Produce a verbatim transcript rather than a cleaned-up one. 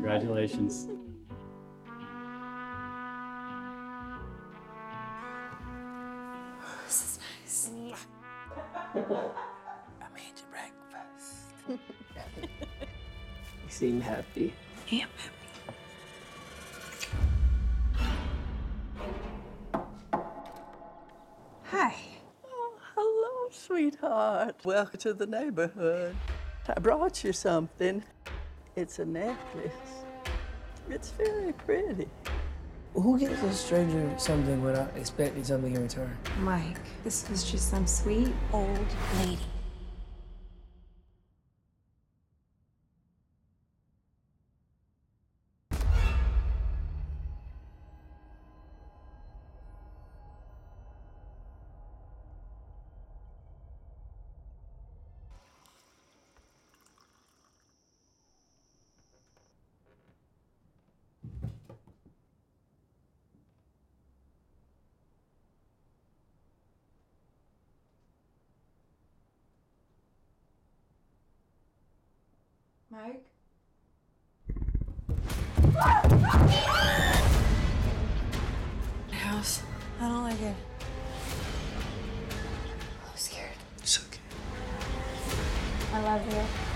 Congratulations. This is nice. I made you breakfast. You seem happy. I am happy. Hi. Oh, hello, sweetheart. Welcome to the neighborhood. I brought you something. It's a necklace. It's very pretty. Who gives a stranger something without expecting something in return? Mike, this was just some sweet old lady. Mike? House. I don't like it. I'm scared. It's okay. I love you.